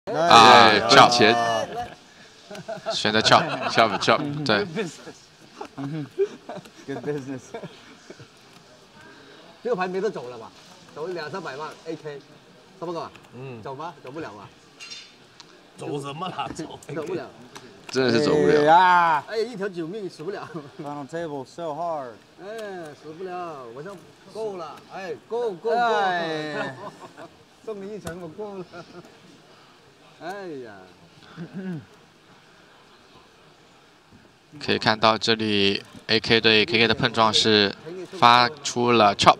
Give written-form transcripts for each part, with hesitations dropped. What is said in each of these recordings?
啊赚钱选择 chop， ，chop， 对， Good business。这个牌没得走了吧？走200-300万 AK， 差不多吧？走吗？走不了吧？ 走什么啦？ 走不了。 真的是走不了。 呀！哎，一条9命死不了。 Final table so hard。 哎，死不了，我说够了，哎，够，送你一程，我够了。哎呀。 可以看到这里 AK 对 KK 的碰撞是发出了 chop。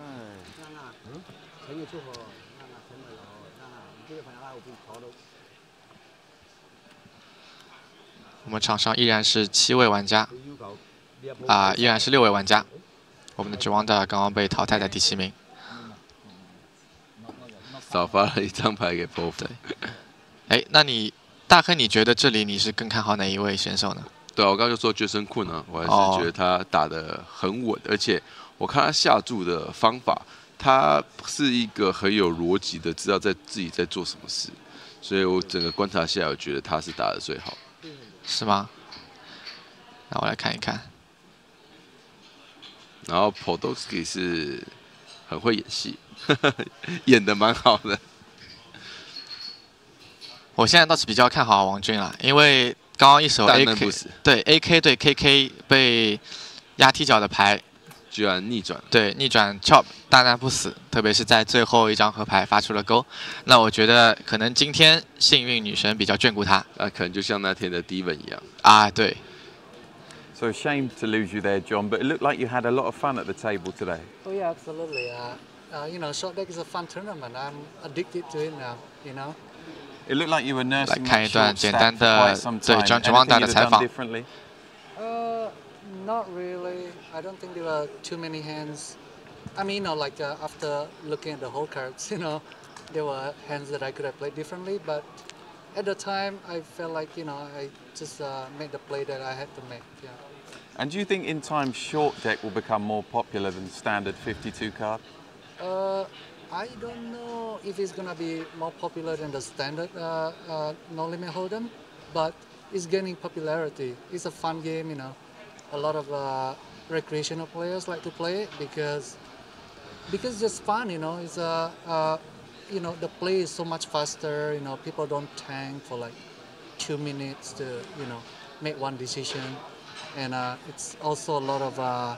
我们场上依然是7位玩家，依然是6位玩家。我们的指望的刚刚被淘汰在第7名。 少发了一张牌给 Prof。 对。哎，那你大亨，你觉得这里你是更看好哪一位选手呢？ 对啊，我刚刚就说Jason Koon呢，我还是觉得他打得很稳，而且我看他下注的方法，他是一个很有逻辑的，知道自己在做什么事，所以我整个观察下来，我觉得他是打得最好。 是吗？那我来看一看。 然后 Podolsky 是很会演戏，演得蛮好的。 我现在倒是比较看好王军了，因为刚刚一手 AK 对 AK 对 KK 被压踢脚的牌， 居然逆转， 对逆转 chop 大难不死，特别是在最后一张河牌发出了勾，那我觉得可能今天幸运女神比较眷顾他， 可能就像那天的 Devon 一样啊，对。 So a shame to lose you there, John, but it looked like you had a lot of fun at the table today. Oh yeah, absolutely. You know, short deck is a fun tournament. I'm addicted to it now. You know. It looked like you were nursing 来看一 that 段 short 简 stack 单 for 的 quite some 对 time. John Anything Jawanda you'd 的 have 采 done 访。 differently? Not really. I don't think there were too many hands. I mean, you know, like after looking at the whole cards, you know, there were hands that I could have played differently. But at the time, I felt like, you know, I just made the play that I had to make. Yeah. And do you think in time short deck will become more popular than standard 52 card? I don't know if it's gonna be more popular than the standard No Limit Hold'em, but it's gaining popularity. It's a fun game, you know. A lot of recreational players like to play it because it's just fun, you know. It's you know, the play is so much faster. You know, people don't tank for like 2 minutes to, you know, make one decision, and it's also a lot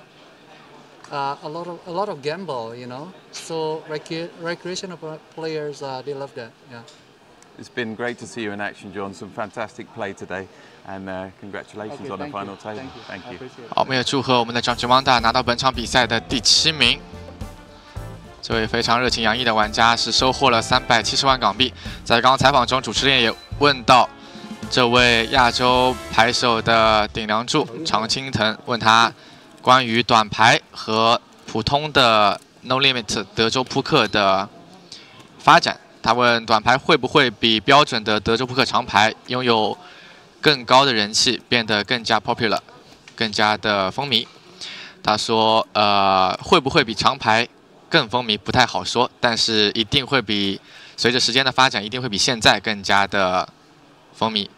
of gamble, you know. So recreational players they love that. Yeah. It's been great to see you in action, John. Some fantastic play today, and congratulations on the final table. Thank you. 好，我们也祝贺我们的John Jawanda拿到本场比赛的第7名。这位非常热情洋溢的玩家是收获了370万港币。在刚刚采访中，主持人也问到这位亚洲牌手的顶梁柱常青藤，问他关于短牌和普通的 No Limit 德州扑克的发展。他问短牌会不会比标准的德州扑克长牌拥有更高的人气，变得更加 popular， 更加的风靡。他说，会不会比长牌更风靡不太好说，但是一定会比随着时间的发展，一定会比现在更加的风靡。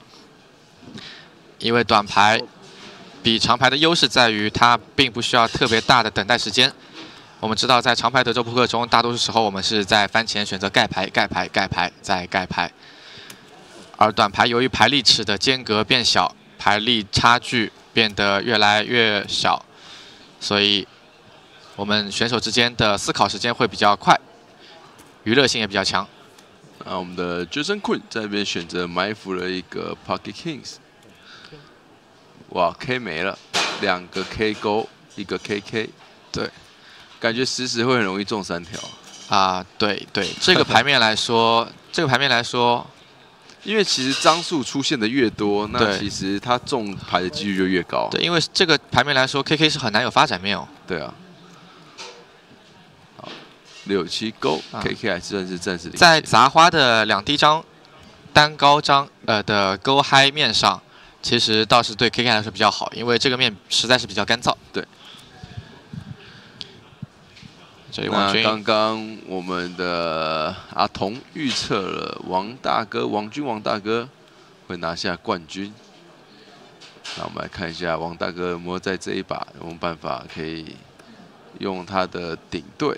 因为短牌比长牌的优势在于它并不需要特别大的等待时间。我们知道，在长牌德州扑克中，大多数时候我们是在番前选择盖牌、盖牌、盖牌再盖牌，而短牌由于牌力尺的间隔变小，牌力差距变得越来越小，所以我们选手之间的思考时间会比较快，娱乐性也比较强。 我们的 Jason Koon 在这边选择埋伏了一个 Pocket Kings， 哇 ，K 没了，2个 K 勾，一个 KK， 对。 感觉时会很容易中3条啊，对，这个牌面来说， 因为其实张数出现的越多，那其实他中牌的几率就越高。 对，因为这个牌面来说 ，KK 是很难有发展面哦。 对啊。好，6、7勾，KK 还算是暂时领先。 在砸花的2低张、单高张的勾嗨面上，其实倒是对 KK 来说比较好，因为这个面实在是比较干燥。 对。 这里王军刚刚我们的阿童预测了王大哥会拿下冠军。那我们来看一下王大哥有没有在这一把有没有办法可以用他的顶队，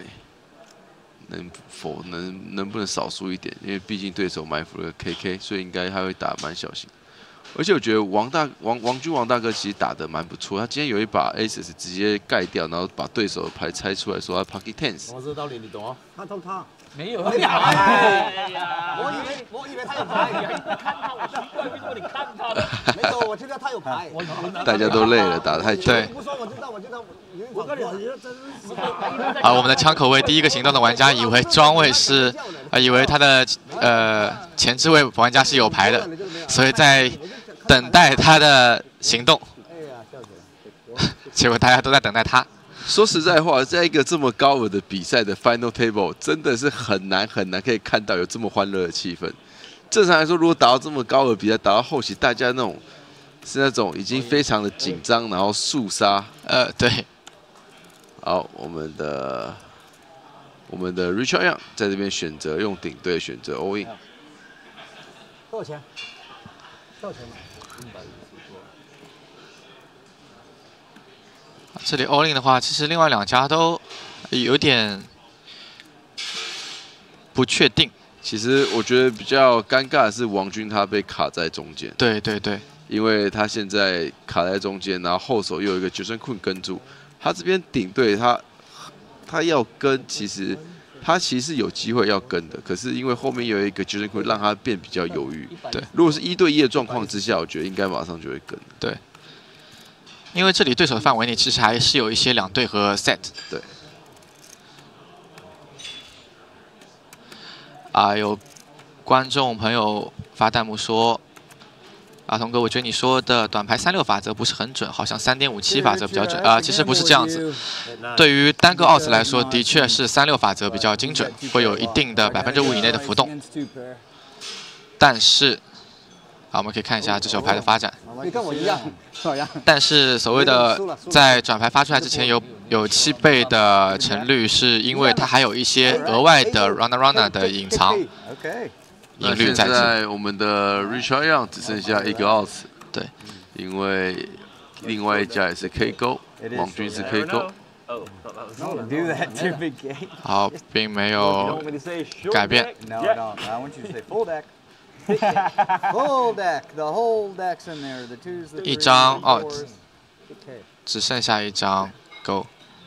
能不能少输一点？因为毕竟对手埋伏了 KK， 所以应该他会打蛮小心。而且我觉得王大哥其实打得蛮不错，他今天有一把 Aces 直接盖掉，然后把对手的牌猜出来，说他 Pocket Tens。 我知道你懂啊？ 他没有， 哎呀，我以为他有牌， 看他，我奇怪为什么你看他的？ 没有，我知道他有牌。 大家都累了，打太久。 对。 不说我知道， 我跟你讲，真是。 我们的枪口位第一个行动的玩家以为庄位是以为他的前置位玩家是有牌的，所以在等待他的行动。结果大家都在等待他。 说实在话，在一个这么高额的比赛的 Final Table， 真的是很难可以看到有这么欢乐的气氛。正常来说，如果打到这么高额比赛，打到后期，大家是那种已经非常的紧张，然后肃杀。 对。 好，我们的 Richard Young 在这边选择用顶队，选择 all in。 多少钱？多少钱？ 这里 all in 的话，其实另外两家都有点不确定。 其实我觉得比较尴尬的是王军他被卡在中间。 对， 因为他现在卡在中间，然后后手又有一个Jason Kun跟住，他这边顶队他要跟，他其实有机会要跟的，可是因为后面有一个Jason Kun让他变比较犹豫。 对， 如果是1对1的状况之下，我觉得应该马上就会跟。 对。因为这里对手的范围内其实还是有一些两队和 set。 对。 有观众朋友发弹幕说：“童哥，我觉得你说的短牌36法则不是很准，好像3.57法则比较准。”其实不是这样子。对于单个奥子来说，的确是36法则比较精准，会有一定的5%以内的浮动。但是，我们可以看一下这手牌的发展。 你跟我一样。 但是所谓的在转牌发出来之前有7倍的成率，是因为它还有一些额外的 runner 的隐藏赢率在。 现在我们的 Richard Young 只剩下1个奥子。 对， 因为另外一家也是 K 勾，王军是 K 勾。好，并没有改变。 Full deck, the whole deck's in there. The twos, the 一张 out， 只剩下一张 go。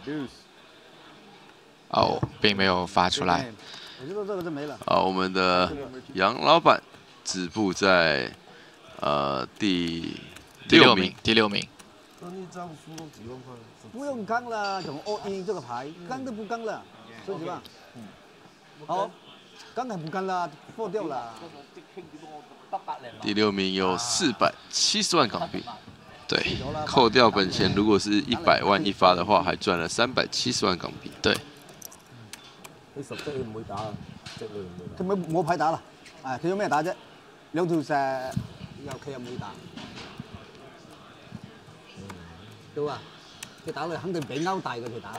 并没有发出来。 我觉得这个就没了。 我们的杨老板止步在第6名。 第6名。 那一张输了几万块。 不用刚了，怎么 all in 这个牌，刚都不刚了，说实话。好，刚还不刚了，破掉了。 第6名有470万港币，对，扣掉本钱，如果是100萬一發的話，還賺了370萬港幣。 對。 你10隻唔會打，佢冇牌打啦，佢用咩打啫？2條石，佢又冇打。到啊！佢打落肯定比歐大嘅佢打。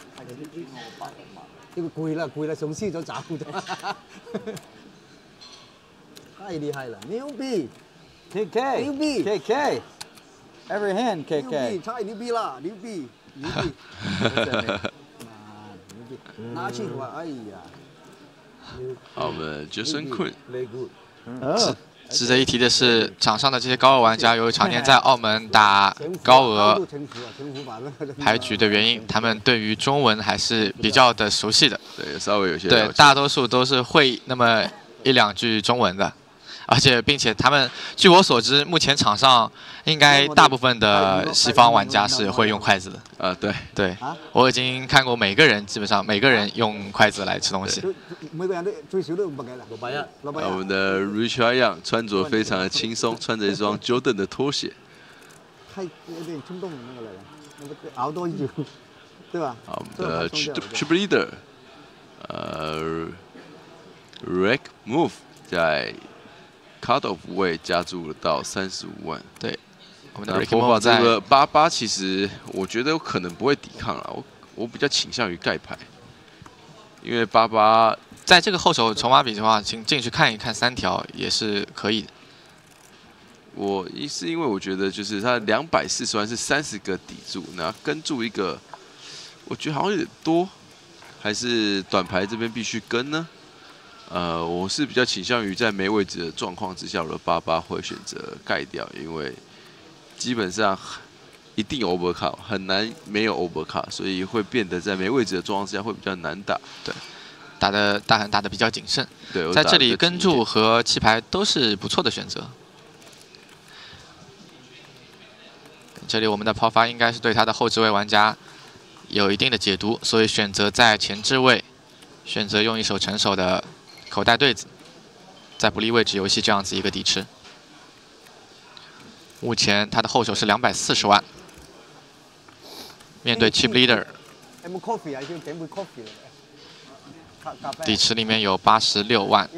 佢攰啦，上輸咗爪咗。太厲害了，牛逼 ！KK， 牛逼 ！KK，every hand KK， 太牛逼了，牛逼！拿去吧，哎呀！ 好，我们 Jason Kun。 值得一提的是，场上的这些高额玩家，由于常年在澳门打高额牌局的原因，他们对于中文还是比较的熟悉的。 对，稍微有些。 对，大多数都是会那么1、2句中文的。并且他们，据我所知，目前场上应该大部分的西方玩家是会用筷子的。对，我已经看过基本上每个人用筷子来吃东西。 每个人都最少都500幾啦。 我们的 Richard Young 穿着非常的轻松，穿着一双 Jordan 的拖鞋。 太有点冲动那个人，熬多久，对吧？ 好，我们的 Triple Leader， Rick Move 在 Cut Off 位加注到35万。 对，我们的 Rick Move 在这个88，其实我觉得有可能不会抵抗了。我比较倾向于盖牌， 因为88 在这个后手筹码比的话，请进去看一看3条也是可以的。 因为我觉得就是他240万是30个底注，那跟注一个，我觉得好像有点多，还是短牌这边必须跟呢？我是比较倾向于在没位置的状况之下，我的88会选择盖掉，因为基本上一定有 overcard， 很难没有 overcard， 所以会变得在没位置的状况之下会比较难打。 对，打得比较谨慎。 对， 在这里跟注和弃牌都是不错的选择。这里我们的抛发应该是对他的后置位玩家有一定的解读，所以选择在前置位，选择用一手成手的口袋对子，在不利位置游戏这样子一个底池。目前他的后手是240万，面对 Chip Leader， 底池里面有86万。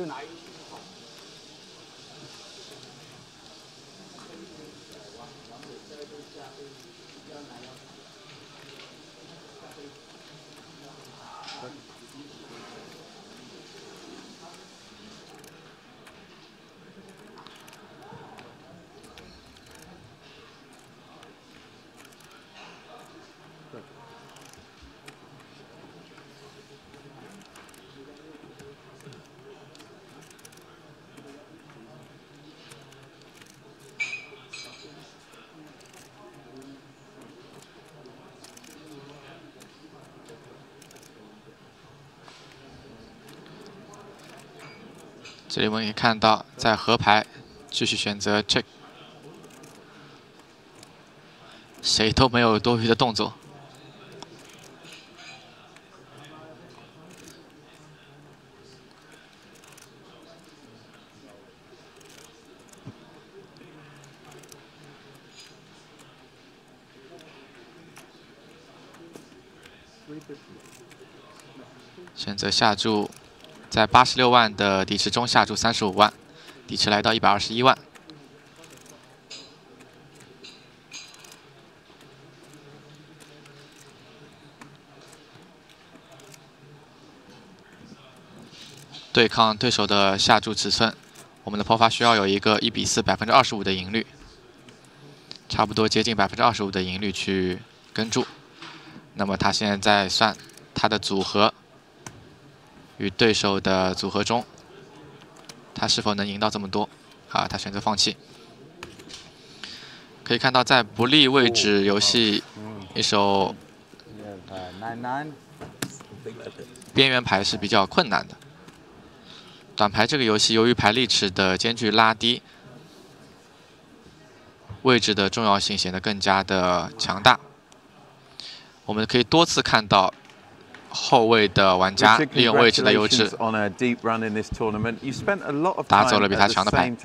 这里我们可以看到，在河牌继续选择 check， 谁都没有多余的动作。选择下注。 在86万的底池中下注35万，底池来到121万。对抗对手的下注尺寸，我们的抛发需要有一个1比4 25%的赢率，差不多接近25%的赢率去跟注。那么他现在在算他的组合。 与对手的组合中，他是否能赢到这么多？啊，他选择放弃。可以看到，在不利位置游戏，一手边缘牌是比较困难的。短牌这个游戏，由于牌力尺的间距拉低，位置的重要性显得更加的强大。我们可以多次看到。 后卫的玩家利用位置的优势，打走了比他强的牌。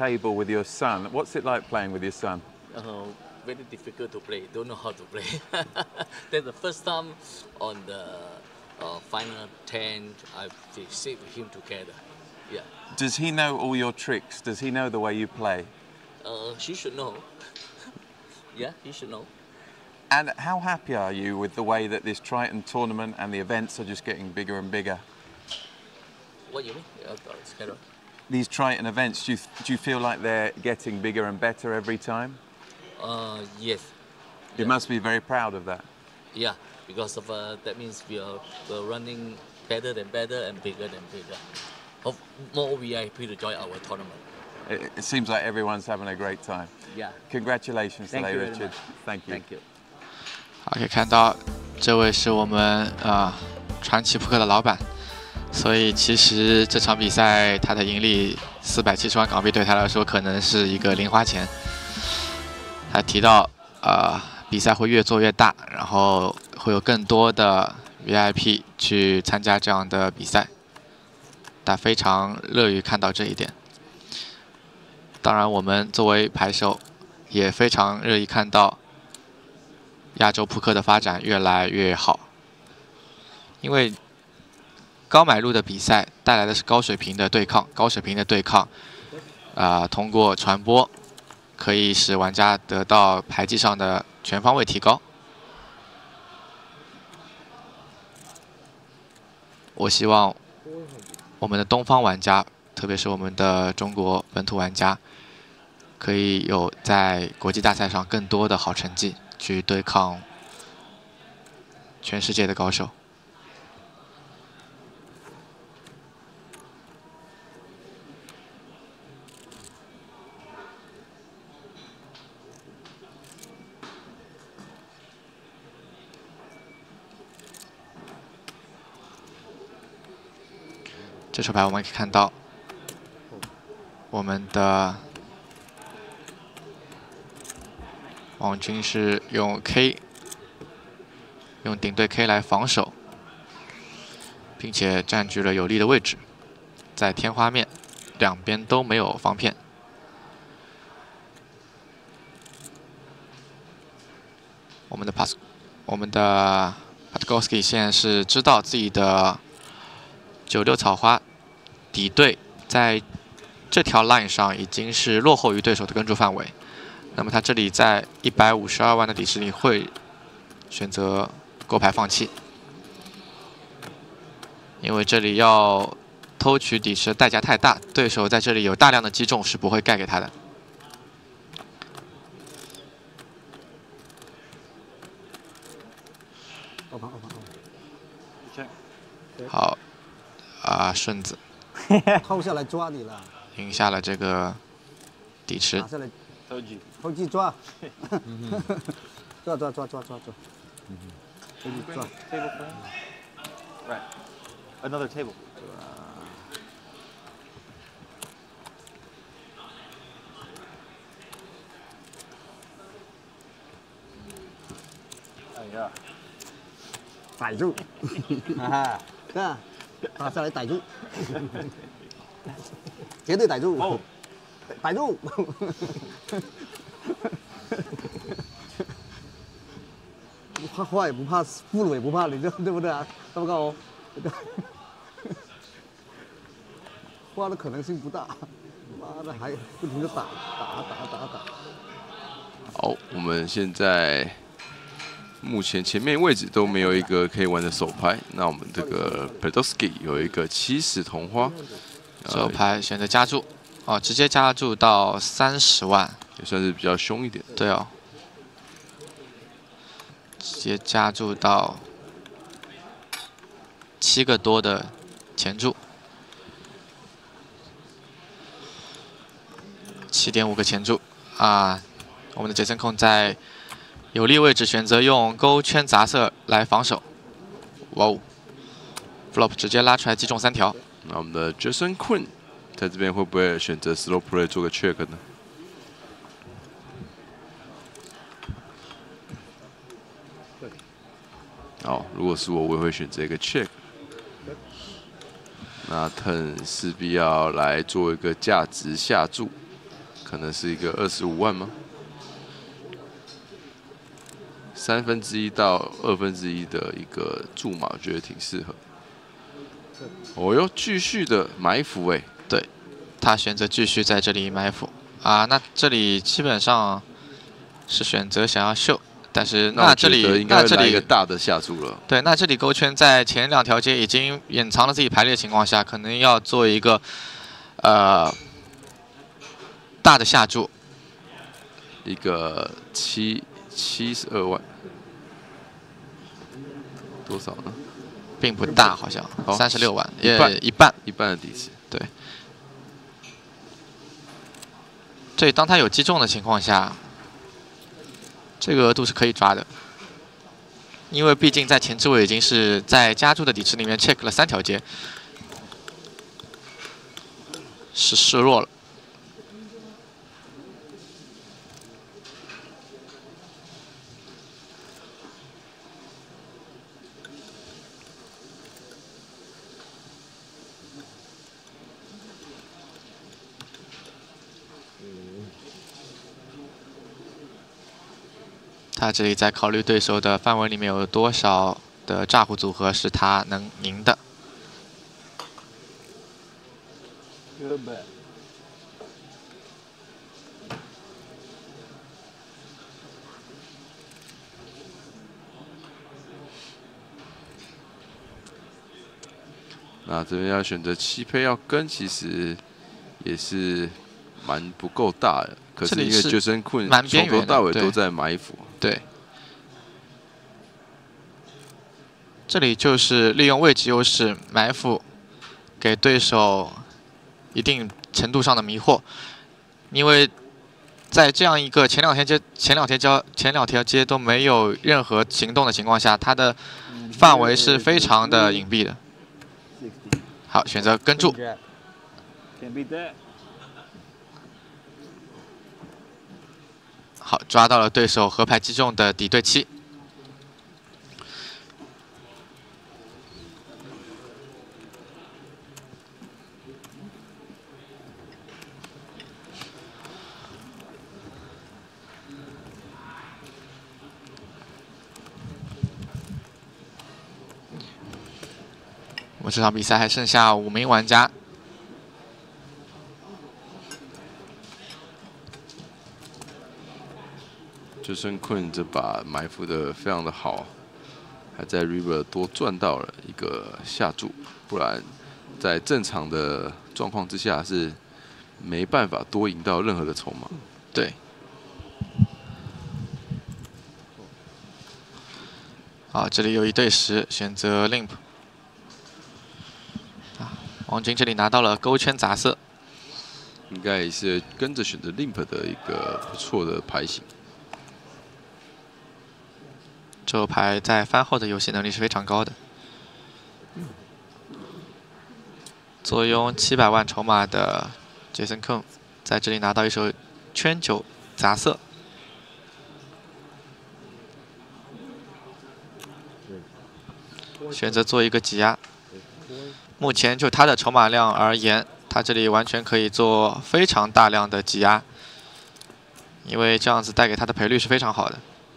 Very difficult to play. Don't know how to play. That's the first time on the final 10 I sit with him together. Yeah. Does he know all your tricks? Does he know the way you play? He should know. Yeah, he should know. And how happy are you with the way that this Triton tournament and the events are just getting bigger and bigger? What do you mean? These Triton events, do you feel like they're getting bigger and better every time? Yes. You must be very proud of that. Yeah, because of that means we're running better and better and bigger and bigger. Of more VIP to join our tournament. It seems like everyone's having a great time. Yeah. Congratulations today, Richard. Thank you. Thank you. 好，可以看到，这位是我们传奇扑克的老板，所以其实这场比赛他的盈利470万港币对他来说可能是一个零花钱。他提到，比赛会越做越大，然后会有更多的 VIP 去参加这样的比赛，他非常乐于看到这一点。当然，我们作为牌手也非常乐意看到。 亚洲扑克的发展越来越好，因为高买入的比赛带来的是高水平的对抗，通过传播可以使玩家得到牌技上的全方位提高。 我希望我们的东方玩家，特别是我们的中国本土玩家，可以有在国际大赛上更多的好成绩，去对抗全世界的高手。这手牌我们可以看到，我们的王军是用 K， 用顶对 K 来防守，并且占据了有利的位置，在天花面两边都没有防骗。我们的 Patkovsky 现在是知道自己的96草花敌对在这条 line 上已经是落后于对手的跟注范围，那么他这里在152万的底池里会选择勾牌放弃，因为这里要偷取底池的代价太大，对手在这里有大量的击中是不会盖给他的。好。顺子抛下来抓你了， 赢下了这个底池。 拿下来，偷鸡抓，抓，抓。 Right. Another table. 哎呀，逮住，哈哈，看。拿下来逮住，绝对逮住，哦、逮住！不怕坏，不怕俘虏，也不怕你，对不对啊？大不高，花的可能性不大，妈的还不停的打。 好，我们现在。目前前面位置都没有一个可以玩的手牌，那我们这个 Patkovsky 有一个70同花， 手牌选择加注，哦，直接加注到30万， 也算是比较凶一点。 对哦，直接加注到7个多的前注，7.5个前注啊，我们的杰森控在有利位置选择用勾圈杂色来防守，哇哦 ，flop 直接拉出来击中3条。 那我们的 Jason Quinn 在这边会不会选择 slow play 做个 check 呢？好，如果是我也会选择一个 check。那 turn 势必要来做一个价值下注，可能是一个25万吗？1/3到1/2的一个注码，我觉得挺适合。哦哟，继续的埋伏哎， 对，他选择继续在这里埋伏啊。那这里基本上是选择想要秀，但是那这里一个大的下注了。 对，那这里勾圈在前2条街已经掩藏了自己排列的情况下，可能要做一个大的下注， 一个72万。多少呢？ 并不大，好像36万，一半的底池。 对，这里当他有击中的情况下，这个额度是可以抓的，因为毕竟在前置位已经是在加注的底池里面 check 了3条街，是示弱了。他这里在考虑对手的范围里面有多少的炸胡组合是他能赢的。 那这边要选择7胚要跟，其实也是蛮不够大的。可是因为Jason Koon从头到尾都在埋伏。 对。这里就是利用位置优势埋伏，给对手一定程度上的迷惑，因为在这样一个前两条街都没有任何行动的情况下，它的范围是非常的隐蔽的。好，选择跟住。好，抓到了对手河牌击中的底对7。我们这场比赛还剩下5名玩家。 Jason Koon这把埋伏的非常的好，还在 River 多赚到了一个下注，不然在正常的状况之下是没办法多赢到任何的筹码。 对。好，这里有1对10，选择 Limp。王军这里拿到了勾圈杂色， 应该也是跟着选择 Limp 的一个不错的牌型。 这手牌在翻后的游戏能力是非常高的。坐拥700万筹码的 Jason Koon 在这里拿到一手圈9杂色。选择做一个挤压。目前就他的筹码量而言，他这里完全可以做非常大量的挤压，因为这样子带给他的赔率是非常好的。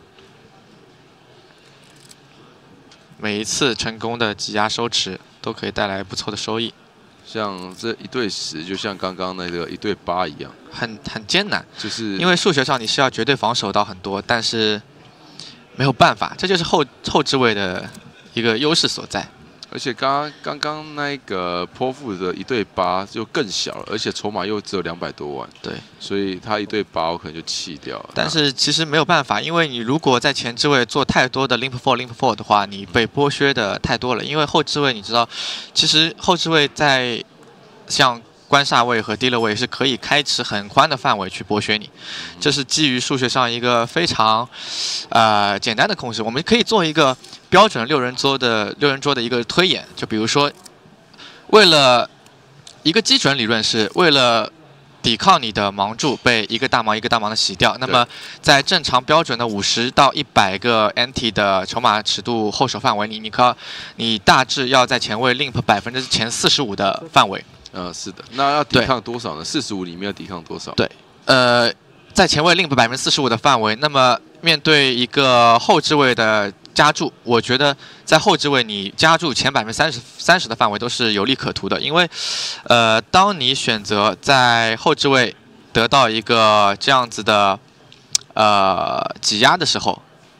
每一次成功的挤压收持都可以带来不错的收益。 像这1对10，就像刚刚那个1对8一样， 很艰难， 就是因为数学上你是要绝对防守到很多，但是没有办法，这就是后置位的一个优势所在。 而且刚刚那个泼妇的1对8就更小了，而且筹码又只有200多万。 对， 所以他1对8我可能就弃掉了。 但是其实没有办法，因为你如果在前置位做太多的 limp four 的话，你被剥削的太多了。因为后置位你知道，其实后置位在像官煞位和低了位是可以开启很宽的范围去剥削你，这是基于数学上一个非常简单的公式。我们可以做一个标准六人桌的一个推演，就比如说，为了一个基准理论是为了抵抗你的盲注被一个大盲的洗掉，那么在正常标准的50到100个 anti 的筹码尺度后手范围里，你大致要在前卫 limp 前45%的范围。 是的，那要抵抗多少呢？45里面要抵抗多少？ 对，在前卫 limp 45%的范围，那么面对一个后置位的加注，我觉得在后置位你加注前30%的范围都是有利可图的，因为当你选择在后置位得到一个这样子的挤压的时候，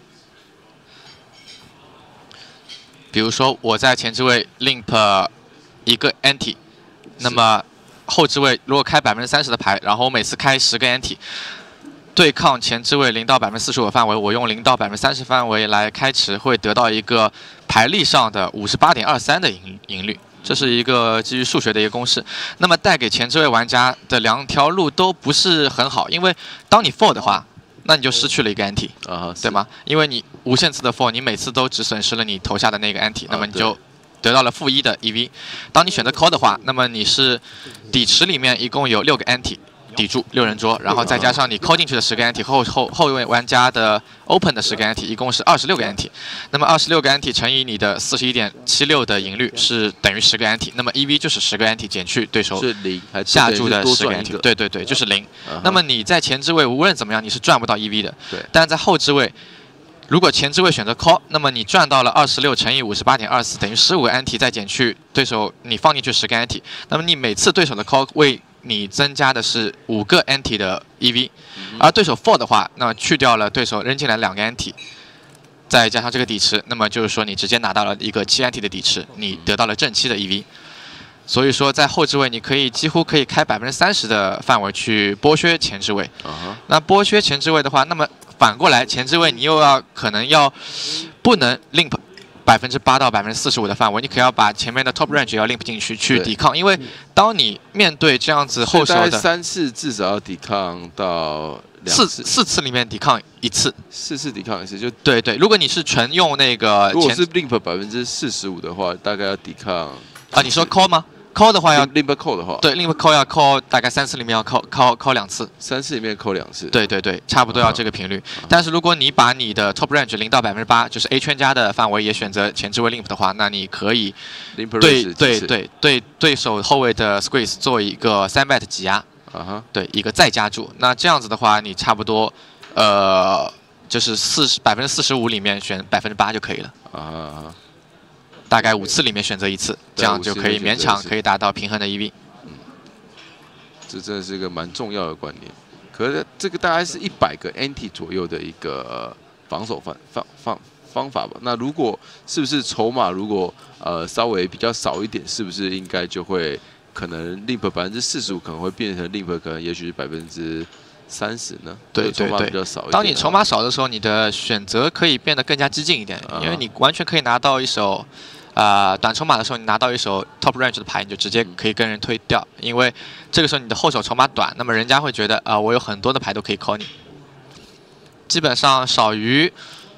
比如说我在前置位 limp 一个 anti。那么后置位如果开30%的牌，然后我每次开10个 anti， 对抗前置位0到45%范围，我用0到30%范围来开池，会得到一个牌力上的58.23的赢率。这是一个基于数学的一个公式。那么带给前置位玩家的2条路都不是很好，因为当你 fold 的话，那你就失去了一个 anti， 对吗？因为你无限次的 fold， 你每次都只损失了你投下的那个 anti， 那么你就得到了-1的 EV。当你选择 call 的话，那么你是底池里面一共有6个 anti 抵住6人桌，然后再加上你 call 进去的10个 anti 后位玩家的 open 的10个 anti， 一共是26个 anti。那么26个 anti 乘以你的41.76的赢率是等于10个 anti， 那么 EV 就是10个 anti 减去对手下注的10个 anti， 对，就是0。那么你在前置位无论怎么样你是赚不到 EV 的，但是在后置位。如果前置位选择 call， 那么你赚到了26乘以58.24等于15个 anti， 再减去对手你放进去10个 anti， 那么你每次对手的 call 为你增加的是5个 anti 的 EV， 而对手 fold 的话，那么去掉了对手扔进来2个 anti， 再加上这个底池，那么就是说你直接拿到了一个7 anti 的底池，你得到了正7的 EV。 所以说在后置位你几乎可以开30%的范围去剥削前置位。那剥削前置位的话，那么反过来前置位你又可能不能 limp 8%到45%的范围，你可要把前面的 top range 也要 limp 进去去抵抗，因为当你面对这样子后手的 3次至少要抵抗到2次 ，4次里面抵抗1次 ，4次抵抗1次就对。如果你是纯用那个， 如果是 limp 45%的话，大概要抵抗你说 call 吗？call 的话要 limp call 的话， 对 limp call 要 call 大概3次里面要 call2次 ，3次里面call2次， 对，差不多要这个频率。但是如果你把你的 top range 0到8%，就是 A 圈加的范围也选择前置位 limp 的话，那你可以对对手后卫的 squeeze 做一个3 bet 挤压，对一个再加注。那这样子的话，你差不多就是45%里面选8%就可以了。大概5次里面选择1次，这样就可以勉强可以达到平衡的EV。 这真的是一个蛮重要的观念。可是这个大概是100个 anti 左右的一个防守方法吧。那如果是不是筹码如果稍微比较少一点，是不是应该就会可能 limp 45%可能会变成 limp 可能也许是30%呢？ 对， 筹码比较少一点。 当你筹码少的时候，你的选择可以变得更加激进一点，因为你完全可以拿到一手。短筹码的时候，你拿到一手 top range 的牌，你就直接可以跟人推掉，因为这个时候你的后手筹码短，那么人家会觉得我有很多的牌都可以 call 你。基本上少于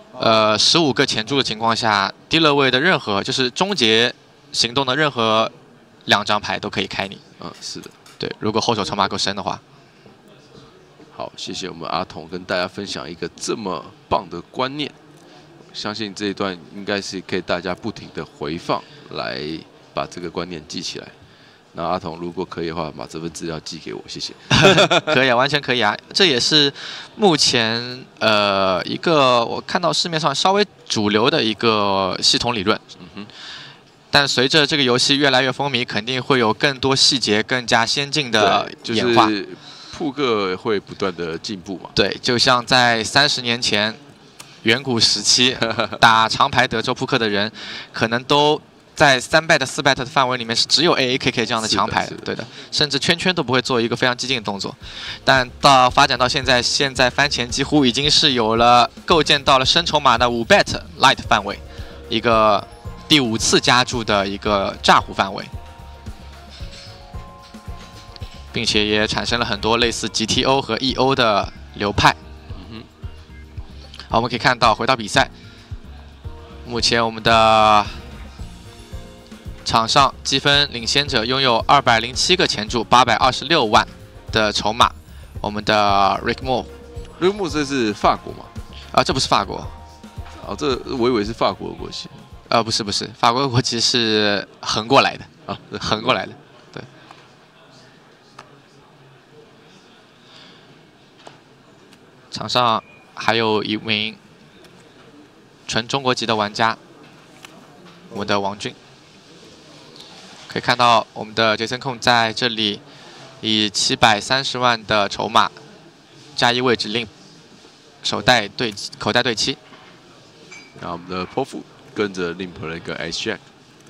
15个前注的情况下，低乐位的任何就是终结行动的任何2张牌都可以开你。 是的， 对，如果后手筹码够深的话。 好，谢谢我们阿童跟大家分享一个这么棒的观念。相信这一段应该是可以大家不停的回放，来把这个观念记起来。那阿童如果可以的话，把这份资料寄给我，谢谢。 可以啊，完全可以啊。这也是目前一个我看到市面上稍微主流的一个系统理论。但随着这个游戏越来越风靡，肯定会有更多细节更加先进的演化。 就是扑克会不断的进步嘛。 对，就像在30年前。远古时期打长牌德州扑克的人，可能都在3 bet 4 bet 的范围里面是只有 AAKK 这样的强牌，对的，甚至圈圈都不会做一个非常激进的动作。但发展到现在番前几乎已经是构建到了深筹码的5 bet light 范围，一个第5次加注的一个炸胡范围，并且也产生了很多类似 GTO 和 EO 的流派。好，我们可以看到，回到比赛，目前我们的场上积分领先者拥有207个前注，826万的筹码。我们的 Rick Moore 这是法国吗？ 这不是法国。 这我以为是法国的国旗。 不是，法国的国旗是横过来的横过来的。对。场上。还有一名纯中国籍的玩家，我们的王俊。可以看到我们的Jason Kong在这里以730万的筹码加1位置limp，口袋对7。 然后我们的泼妇跟着limp了一个 Ace Jack。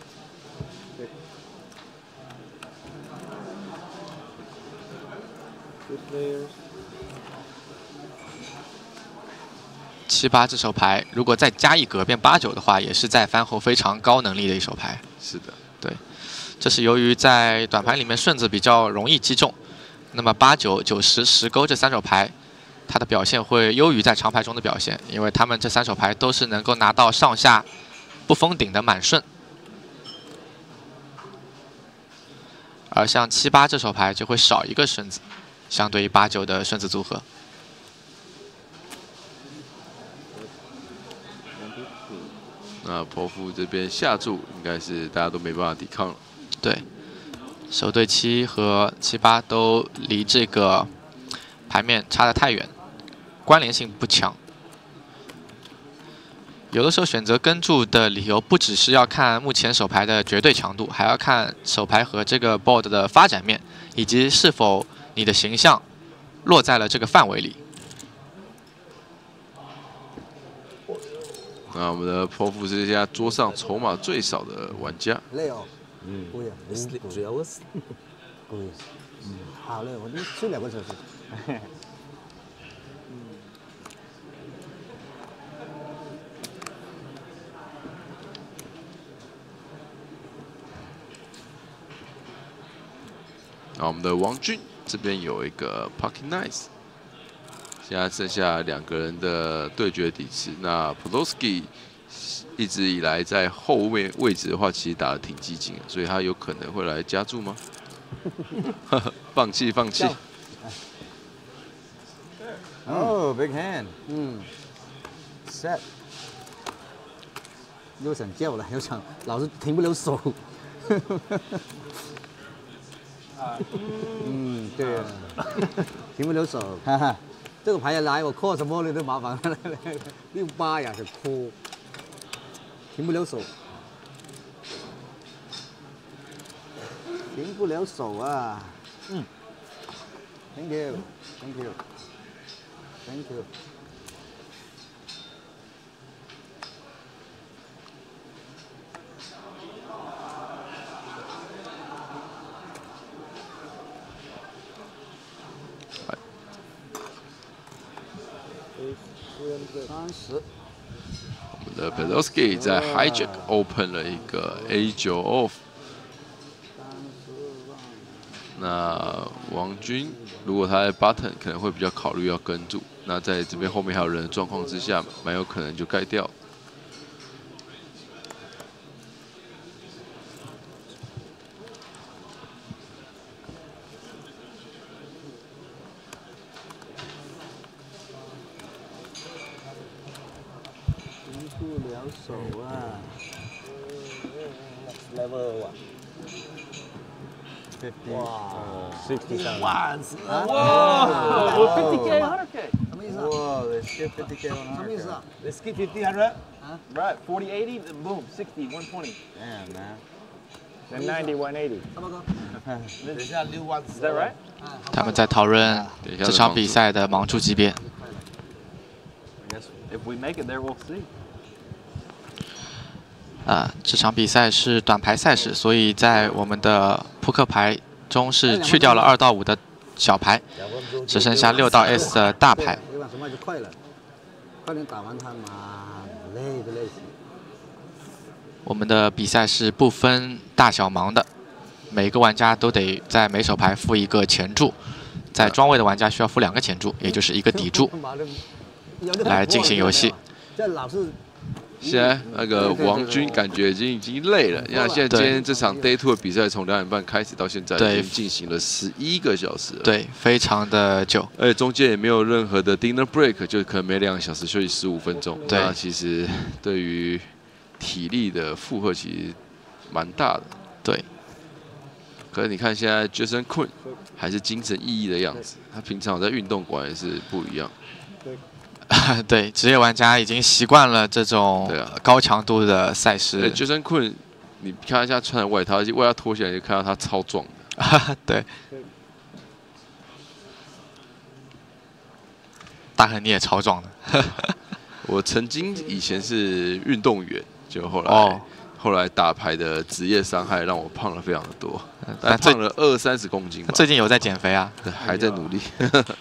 7、8这手牌，如果再加1格变8、9的话，也是在翻后非常高能力的一手牌。 是的， 对，这是由于在短盘里面顺子比较容易击中，那么8、9、9、10、10勾这3手牌，它的表现会优于在长牌中的表现，因为他们这3手牌都是能够拿到上下不封顶的满顺，而像7、8这手牌就会少一个顺子，相对于8、9的顺子组合。 那泼妇这边下注应该是大家都没办法抵抗了。 对，手对7和7、8都离这个牌面差得太远，关联性不强。有的时候选择跟注的理由不只是要看目前手牌的绝对强度，还要看手牌和这个 board 的发展面，以及是否你的形象落在了这个范围里。 那我们的泼妇是现在桌上筹码最少的玩家。 贵啊 ，sleep 3 hours。 贵。好了，我就睡2个小时。 那我们的王军这边有一个 Pocket Nice， 现在剩下2个人的对决底池。那 Podolski 一直以来在后面位置的话，其实打得挺激进的，所以他有可能会来加注吗？放弃。 Oh, big hand. Set。又想叫了，又想，老是停不了手。对啊，停不了手。哈哈，这个牌一来，我 call 什么你都麻烦了。68呀，就 call， 停不了手。停不了手啊。Thank you. $30。 我们的 Podolski 在 Hijack Open 了一个 A9 Off。那王军如果他在 Button 可能会比较考虑要跟住，那在这边后面还有人的状况之下，蛮有可能就盖掉。 停不了手啊。 Level 1。 50. 哇，60,000。 Whoa! 50K, 100K。 什么意思啊？ Whoa, they skip 50K on 什么意思啊？ Let's skip 50, 100. Right, 40, 80, then boom, 60, 120. Damn, man. Then 90, 180. 什么歌？ 等一下6万。Is that right? 他们在讨论这场比赛的盲注级别。 I guess if we make it there, we'll see. 这场比赛是短牌赛事，所以在我们的扑克牌中是去掉了2到5的小牌，只剩下6到 S 的大牌。 你往什么就快了，快点打完它嘛，累都累死。 我们的比赛是不分大小盲的，每个玩家都得在每手牌付1个前注，在庄位的玩家需要付2个前注，也就是1个底注，来进行游戏。 这老是。 现在那个王军感觉已经累了，因为现在今天这场 Day 2的比赛从2点半开始到现在已经进行了11个小时了， 对，非常的久， 而且中间也没有任何的 dinner break， 就可能每2个小时休息15分钟。 对， 那其实对于体力的负荷其实蛮大的。 对。 可是你看现在 Jason Quinn 还是精神奕奕的样子，他平常在运动果然是不一样。 对，职业玩家已经习惯了这种高强度的赛事。 Jason Quinn，你看他现在穿的外套脱下来就看到他超壮的。 对。大亨你也超壮的。 我曾经以前是运动员，就后来打牌的职业伤害让我胖了非常的多，胖了20-30公斤吧。 最近有在减肥啊？ 还在努力。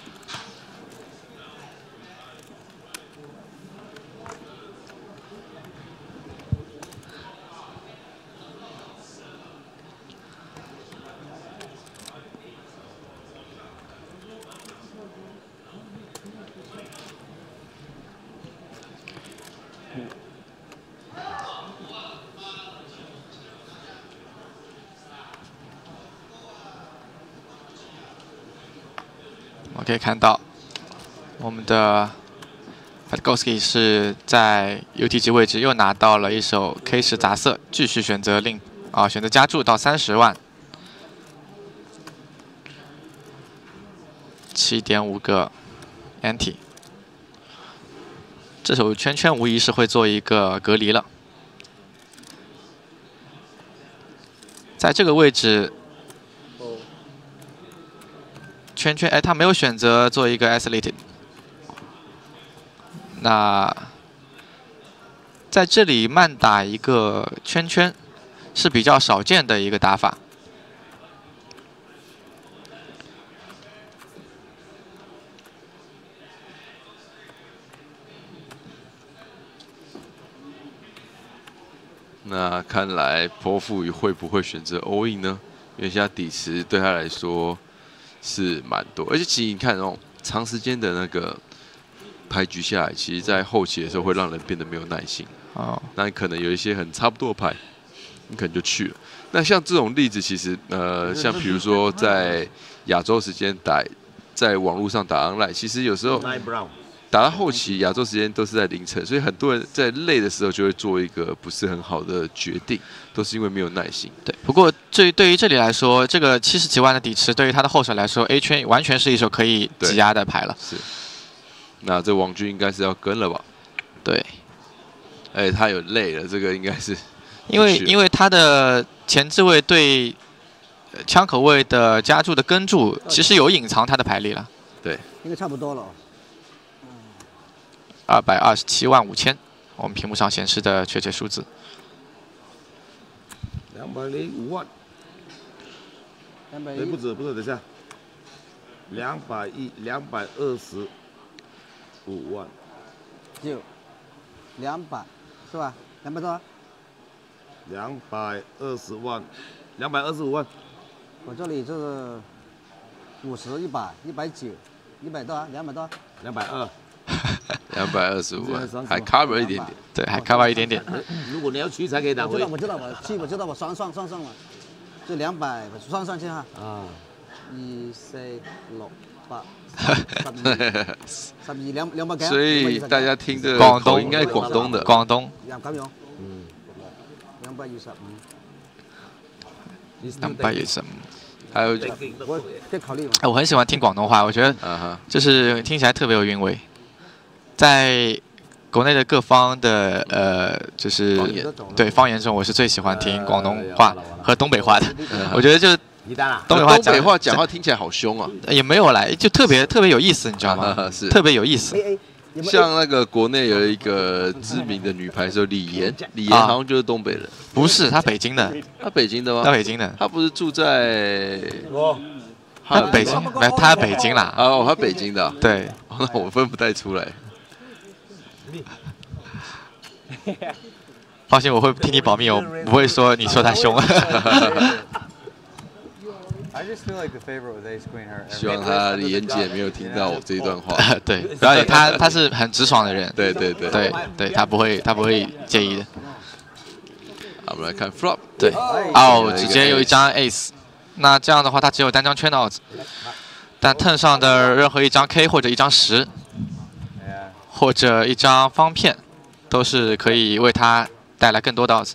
我可以看到，我们的 Podolski 是在 UT 级位置又拿到了一手 K10杂色，继续选择选择加注到30万，7.5个 ante。这手圈圈无疑是会做一个隔离了，在这个位置。圈圈，他没有选择做一个 isolated。那在这里慢打一个圈圈， 是比较少见的一个打法。 那看来泼妇宇会不会选择 all in 呢？因为现在底池对他来说是蛮多，而且其实你看那种长时间的那个牌局下来，其实在后期的时候会让人变得没有耐心。哦，那可能有一些很差不多的牌，你可能就去了。那像这种例子，其实像比如说在亚洲时间在网络上打 online， 其实有时候打到后期，亚洲时间都是在凌晨，所以很多人在累的时候就会做一个不是很好的决定，都是因为没有耐心。 对，不过对于这里来说，这个70几万的底池对于他的后手来说 ，A 圈完全是一手可以挤压的牌了。 是。那这王军应该是要跟了吧？ 对。 哎，他有累了，这个应该是。 因为他的前置位对枪口位的加注的跟注，其实有隐藏他的牌力了。 对。 应该差不多了。 227万5千，我们屏幕上显示的确切数字。 205万。不止，等一下。225万。 就200是吧？200多 ？220万，225万。 我这里是50、100、190、100多啊？200多 ？220。 225万，还 cover 一点点， 对，还 cover 一点点。 如果你要去才可以打回。 我知道，我算了，就200算上去哈。啊。2、4、6、8、12，200幾？ 所以大家聽的口應該係廣東的。 廣東。 咁樣。 225。还有， 我很喜欢听广东话，我觉得就是听起来特别有韵味。在国内的各方的就是对方言中，我是最喜欢听广东话和东北话的。我觉得就东北话讲话听起来好凶啊， 也没有啦，就特别有意思，你知道吗？ 是特别有意思。 像那个国内有一个知名的女排手李岩，李岩好像就是东北人。 不是，她北京的。 她北京的吗？ 她北京的。 她不是住在？ 她北京，没有，她北京啦。 哦，她北京的。 对， 那我分不太出来。 放心，我会替你保密，我不会说你说她凶。 希望他李岩姐没有听到我这一段话。 对，而且他是很直爽的人。 对， 他不会介意的。 好，我们来看 flop。 对，哦，直接有一张 ace， 那这样的话他只有单张圈的 odds， 但 turn 上的任何一张 k 或者一张10，或者一张方片，都是可以为他带来更多的 odds。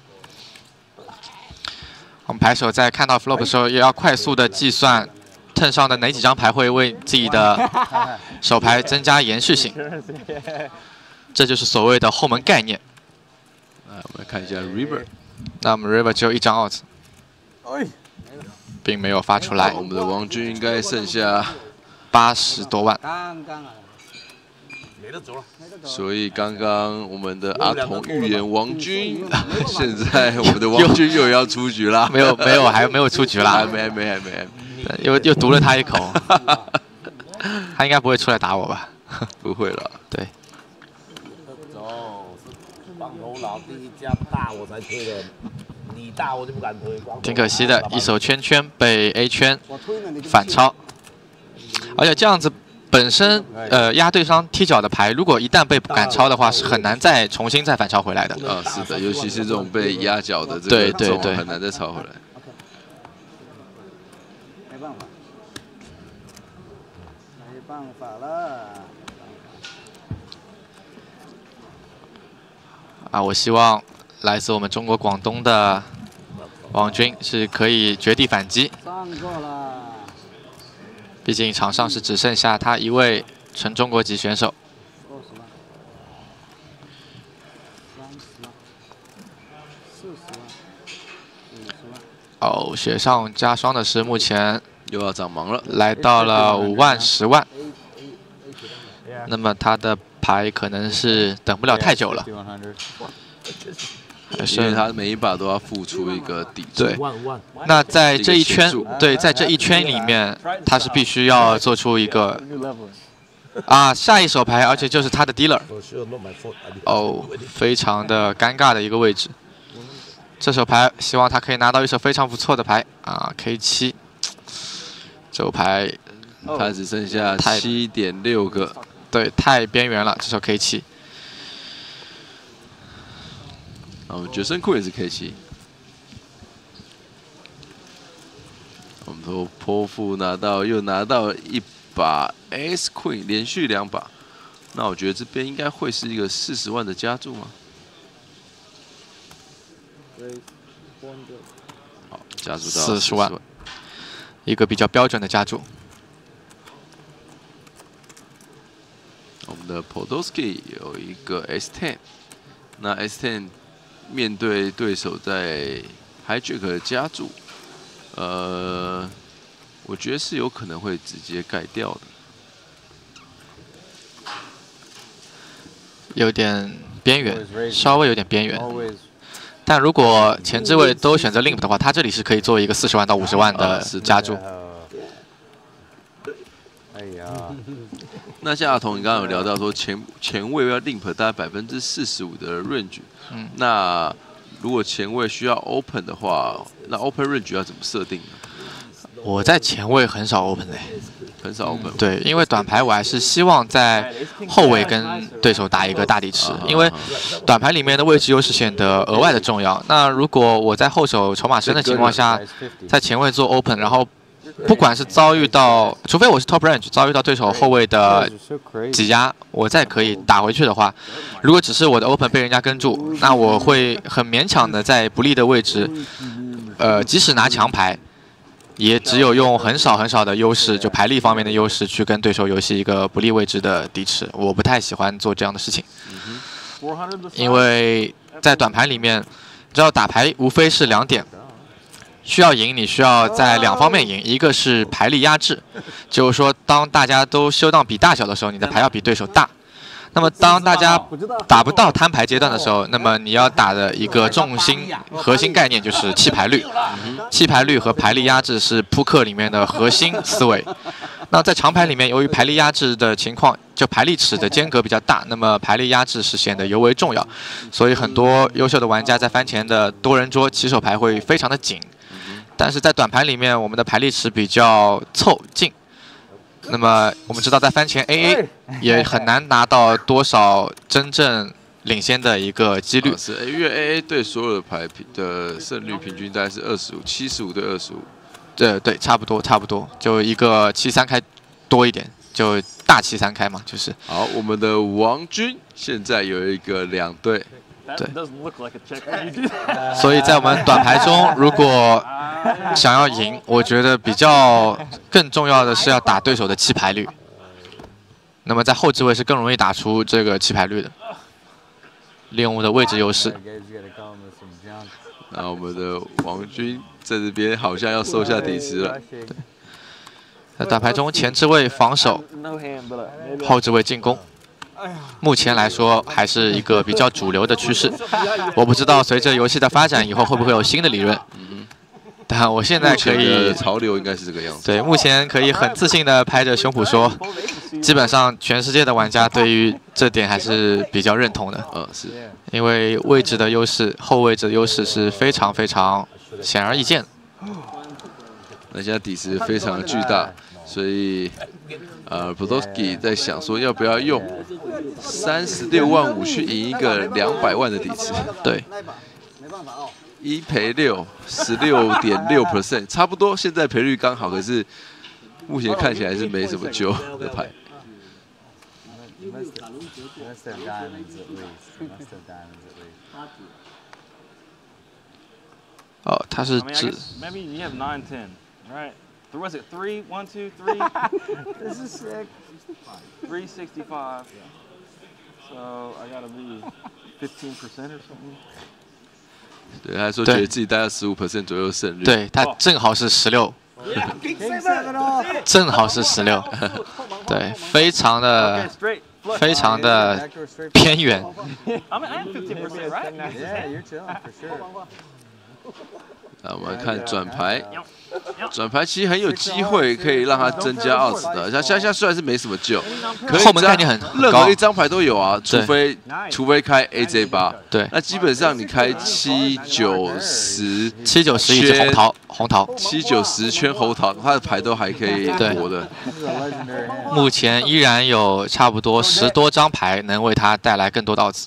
我们牌手在看到 flop 的时候，也要快速的计算 turn 上的哪几张牌会为自己的手牌增加延续性，这就是所谓的后门概念。 我们来看一下 river， 那我们 river 只有一张 odds， 并没有发出来。 我们的王军应该剩下 80多万。 所以刚刚我们的阿童预言王军，现在我们的王军又要出局啦。 没有，还没有出局啦。 还没。 又毒了他一口。他应该不会出来打我吧？ 不会了。 对。 光头佬第一家大我才推的，你大我就不敢推。 挺可惜的，一手圈圈被 A 圈反超，而且这样子。本身压对方踢脚的牌，如果一旦被赶超的话，是很难再重新反超回来的。 是的，尤其是这种被压脚的这个种很难再超回来。 没办法了。 我希望来自我们中国广东的王军是可以绝地反击。 上过了。 毕竟场上是只剩下他一位纯中国籍选手。哦，雪上加霜的是目前又要涨盲了， 来到了5万、10万。那么他的牌可能是等不了太久了。 因为他每一把都要付出一个底注。 对，那在这一圈，对，在这一圈里面，他是必须要做出一个下一手牌，而且就是他的 dealer。哦，非常的尴尬的一个位置。这手牌希望他可以拿到一手非常不错的牌K7。这手牌他只剩下7.6个， 对，太边缘了。这手 K7。 决胜库也是 K7。我们从泼妇又拿到一把 S Queen， 连续2把。那我觉得这边应该会是一个40万的加注吗？好，加注到 40万，一个比较标准的加注。 我们的 Podolsky 有一个 S10， 那 S10 面对对手在 Hijack 的加注，我觉得是有可能会直接盖掉的， 有点边缘，稍微有点边缘。但如果前置位都选择 limp 的话，他这里是可以做一个40万到50万的加注。 哎呀， 那像阿童，你刚刚有聊到说前卫要 limp 大概45%的 range，那如果前卫需要 open 的话，那 open range 要怎么设定呢？ 我在前卫很少 open 的， 很少 open。 对，因为短牌我还是希望在后卫跟对手打一个大底池，因为短牌里面的位置优势显得额外的重要。那如果我在后手筹码深的情况下，在前卫做 open， 然后不管是遭遇到，除非我是 top range 遭遇到对手后卫的挤压，我再可以打回去的话，如果只是我的 open 被人家跟住，那我会很勉强的在不利的位置，即使拿强牌，也只有用很少的优势，就牌力方面的优势去跟对手游戏一个不利位置的底池。我不太喜欢做这样的事情，因为在短盘里面，你知道打牌无非是2点。需要赢，你需要在2方面赢，一个是牌力压制，就是说当大家都修档比大小的时候，你的牌要比对手大。那么当大家打不到摊牌阶段的时候，那么你要打的一个核心概念就是弃牌率。弃牌率和牌力压制是扑克里面的核心思维。那在长牌里面，由于牌力压制的情况，就牌力尺的间隔比较大，那么牌力压制是显得尤为重要。所以很多优秀的玩家在翻前的多人桌起手牌会非常的紧。但是在短盘里面，我们的牌力池比较近，那么我们知道在翻前 AA 也很难拿到多少真正领先的一个几率。 是，因为 AA 对所有的牌的胜率平均大概是75对25。 对，差不多，就一个7-3开多一点，就大7-3开嘛，就是。 好，我们的王军现在有一个2队。 对，所以在我们短牌中，如果想要赢，我觉得更重要的是要打对手的弃牌率。那么在后置位是更容易打出这个弃牌率的，利用我们的位置优势。 那我们的王军在这边好像要收下底池了。对， 在短牌中，前置位防守，后置位进攻。目前来说还是一个比较主流的趋势，我不知道随着游戏的发展以后会不会有新的理论。但我现在可以潮流应该是这个样子。 对，目前可以很自信的拍着胸脯说，基本上全世界的玩家对于这点还是比较认同的。 是， 因为位置的优势，后位置的优势是非常显而易见的。 那现在底池非常的巨大。所以Podolsky 在想说要不要用36.5万去赢一个200万的底池？对，1赔6 16.6%， 差不多。现在赔率刚好，可是目前看起来是没什么救的牌。 哦，他是指。 Or was it 3, 1, 2, 3? This is sick. 365. So I gotta be 15% or something. 对，他说觉得自己大概15% 左右胜率。 对，他正好是16，正好是16，对，非常的非常的偏远。 I'm 50%, right? Yeah, you're chilling for sure. 那我们看转牌，转牌其实很有机会可以让他增加odds的。像现在虽然是没什么救，可以后门概念很任高何一张牌都有啊，除非开 AJ8。 对， 那基本上你开7、9、10、 7、9、10以及红桃 7、9、10圈红桃，他的牌都还可以活的。 目前依然有差不多10多张牌能为他带来更多的odds。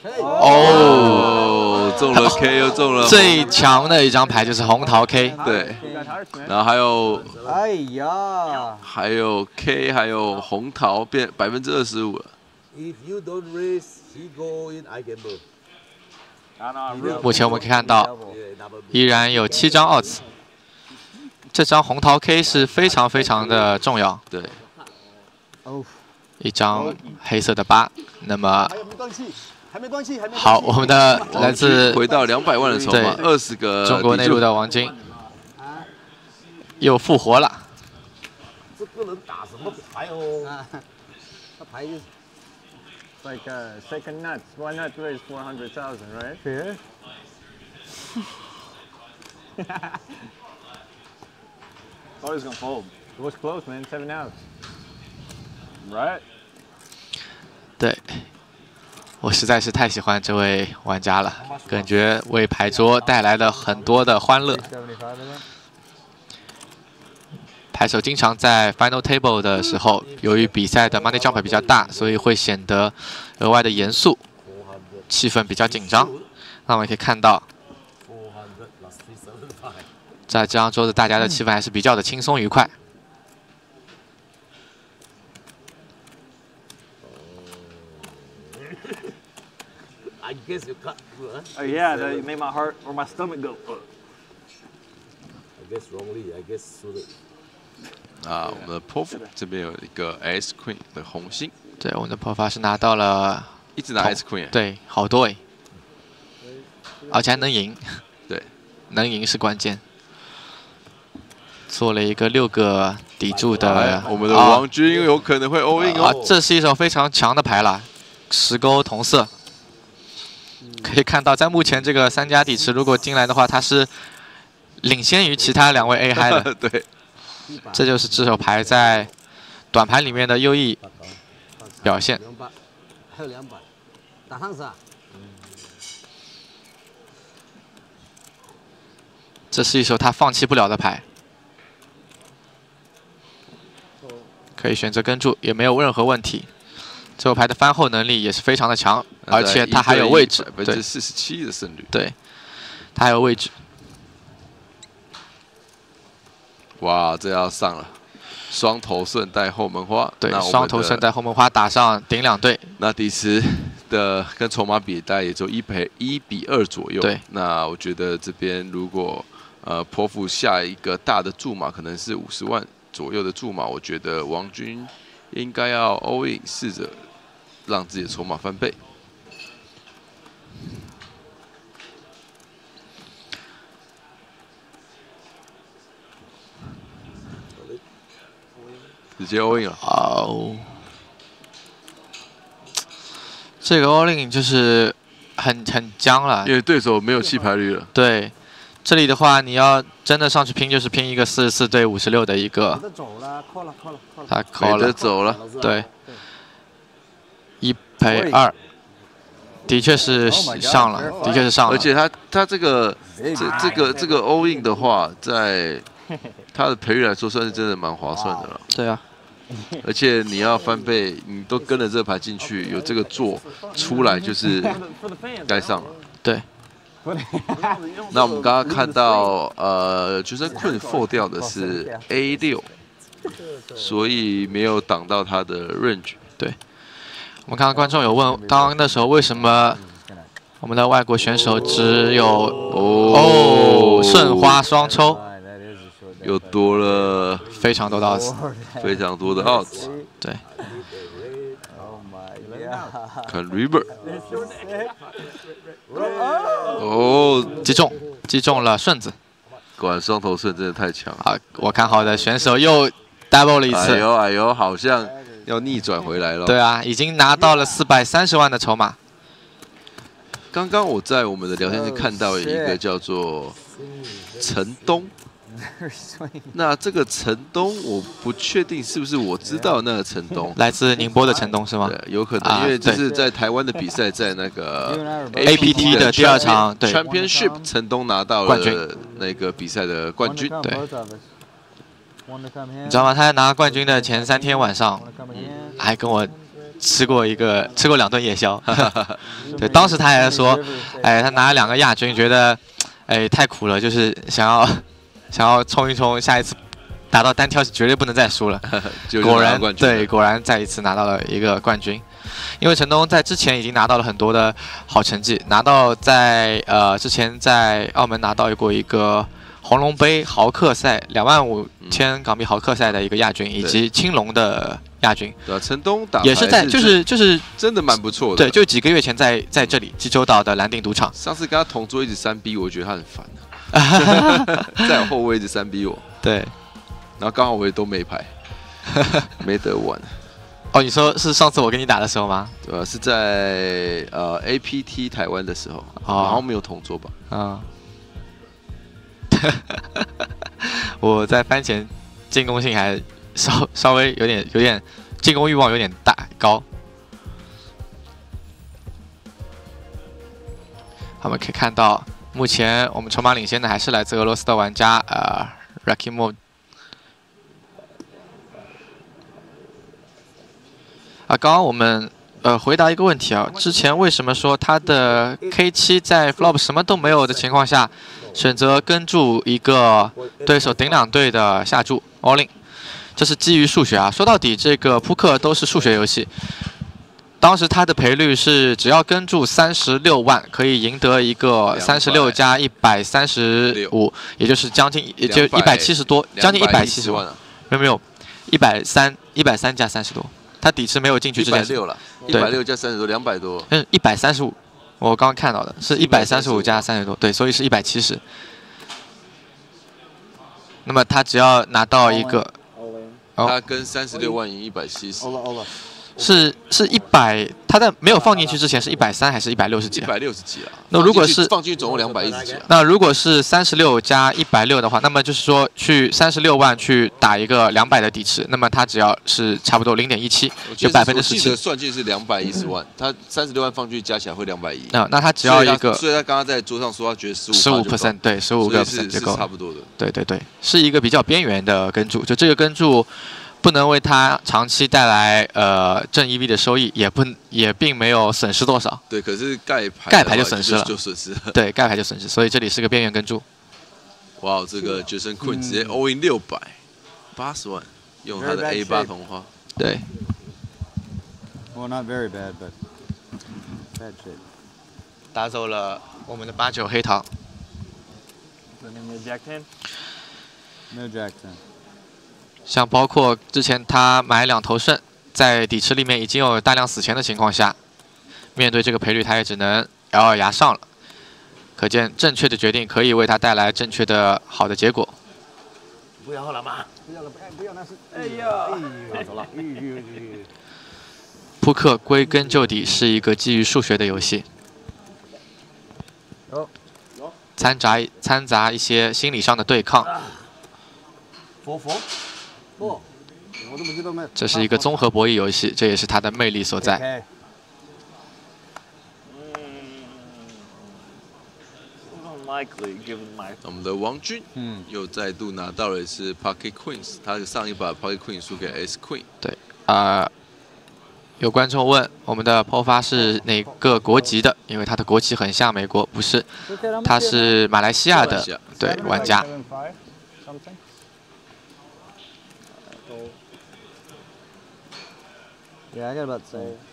哦，中了 K 又中了， 最强的一张牌就是红桃 K。 对，然后还有， 哎呀， 还有 K， 还有红桃变25%了。 If you don't raise, he go in I gamble. 目前我们可以看到，依然有7张odds。这张红桃 K 是非常非常的重要。 对。 一张黑色的8，那么。 还没断气， 好，我们的来自回到200万的筹码，20个中国内陆的王金又复活了。 这个人打什么牌哦？ 他牌就是 like second nuts. One nut plays 400,000, right? Yeah. Thought he was gonna fold. It was close, man. 7 outs. Right? 对。我实在是太喜欢这位玩家了，感觉为牌桌带来了很多的欢乐。牌手经常在 Final Table 的时候，由于比赛的 Money Jump 比较大，所以会显得额外的严肃，气氛比较紧张。那我们可以看到，在这张桌子大家的气氛还是比较的轻松愉快。 I guess you cut. Yeah, that made my heart or my stomach go. I guess wrongly. I guess suited. 啊，我们的 Prof 这边有一个 S Queen 的红心。 对，我们的 Prof 是拿到了， 一直拿 S Queen。 对，好多哎，而且还能赢。 对， 能赢是关键。做了一个6个抵住的， 我们的王军有可能会 all in 哦。 这是一手非常强的牌了，10勾同色。可以看到，在目前这个3家底池，如果进来的话，他是领先于其他2位 A 嗨的。 对， 这就是这手牌在短盘里面的优异表现。 还有200，打上是啊。 这是一手他放弃不了的牌，可以选择跟注，也没有任何问题。这手牌的翻后能力也是非常的强，而且他还有位置 ，47%的胜率。 对，他还有位置。 哇，这要上了，双头顺带后门花。 对，双头顺带后门花打上顶2对。 那底池的跟筹码比，大概也就1比2左右。 对， 那我觉得这边如果Prof下一个大的注码，可能是50万左右的注码，我觉得王军应该要 all in 试着让自己的筹码翻倍。直接 all in 了。 哦，这个 all in 就是很僵了， 因为对手没有弃牌率了。 对，这里的话你要真的上去拼，就是拼一个44对56的一个。他扣了， 走了， 对，1赔2，的确是上了，的确是上了。 而且他这个 all in 的话，在他的赔率来说，算是真的蛮划算的了。 对啊， 而且你要翻倍，你都跟了这个牌进去，有这个做出来就是该上了。 对。 那我们刚刚看到，决胜困 fold 掉的是 A6， 所以没有挡到他的 range。 对。我们看到观众有问，刚刚那时候为什么我们的外国选手只有顺花双抽？ 又多了非常多的 odds， 非常多的 odds。 对。 看 river。哦， 击中了顺子。 果然双头顺真的太强了啊！我看好的选手又 double 了一次。 哎呦，好像要逆转回来了。 对啊，已经拿到了430万的筹码。 刚刚我在我们的聊天室看到一个叫做陈东。那这个陈东，我不确定是不是我知道那个陈东， 来自宁波的陈东是吗？ 对，有可能，因为这是在台湾的比赛，在那个 APT 的第2场对 Championship， 陈东拿到了那个比赛的冠军。 对，你知道吗？他在拿冠军的前3天晚上，还跟我吃过2顿夜宵。对，当时他还说，哎，他拿了2个亚军，觉得，哎，太苦了，就是想要冲一冲，下一次打到单挑是绝对不能再输了。果然对，果然再一次拿到了一个冠军。因为陈东在之前已经拿到了很多的好成绩，拿到在之前在澳门拿到过一个红龙杯豪客赛25000港币豪客赛的一个亚军，以及青龙的亚军。 对，陈东打也是在就是真的蛮不错的。 对，就几个月前在这里济州岛的蓝鼎赌场。 上次跟他同桌一直3B，我觉得他很烦。在我后位一直3B我， 对， 然后刚好我也都没牌，没得玩。 哦，你说是上次我跟你打的时候吗？ 是在APT 台湾的时候，好像没有同桌吧？ 啊，我在番前进攻性还稍微有点进攻欲望有点高。我们可以看到。目前我们筹码领先的还是来自俄罗斯的玩家Rakimov。刚刚我们回答一个问题啊，之前为什么说他的 K7 在 flop 什么都没有的情况下，选择跟注一个对手顶2对的下注 all in， 这是基于数学啊。说到底，这个扑克都是数学游戏。当时他的赔率是只要跟注36万，可以赢得一个36加135，也就是将近也就170多，将近170万。没有，130加30多，他底池没有进去之前 160了，160加30多，200多。 135，我刚刚看到的是135加30多，对，所以是170。那么他只要拿到一个， 他跟36万赢170。 是100，他在没有放进去之前是130还是160几 ？160几啊。 那如果是放进去总共210几啊。 那如果是36加160的话，那么就是说去36万去打一个200的底池，那么他只要是差不多0.17，就17%。 我记得算进是210万，他36万放进去加起来会210。 那他只要一个， 所以他刚刚在桌上说他觉得 15%，对，15%就够， 差不多的。 对，是一个比较边缘的跟注，就这个跟注。不能为他长期带来正 EV 的收益，也并没有损失多少。 对，可是盖牌就损失了，对，盖牌就损失，所以这里是个边缘跟注。 哇，这个Jason Quinn直接 all in 680万，用他的 A8 同花。 对。 Well, not very bad, but bad shit. 打走了我们的8-9黑桃。 Jack 10? No Jack 10. 像包括之前他买2头胜，在底池里面已经有大量死钱的情况下，面对这个赔率，他也只能咬咬牙上了。可见正确的决定可以为他带来正确的好的结果。 不要了吗？ 不要，那是。 哎呀，走了。 扑克归根究底是一个基于数学的游戏，掺杂一些心理上的对抗。这是一个综合博弈游戏，这也是它的魅力所在。 我们的王军，又再度拿到了是 Pocket Queens， 他上一把 Pocket Queen 输给 S Queen。 对，有观众问我们的抛发是哪个国籍的，因为他的国旗很像美国，不是，他是马来西亚的对玩家。 Yeah, I got about the same.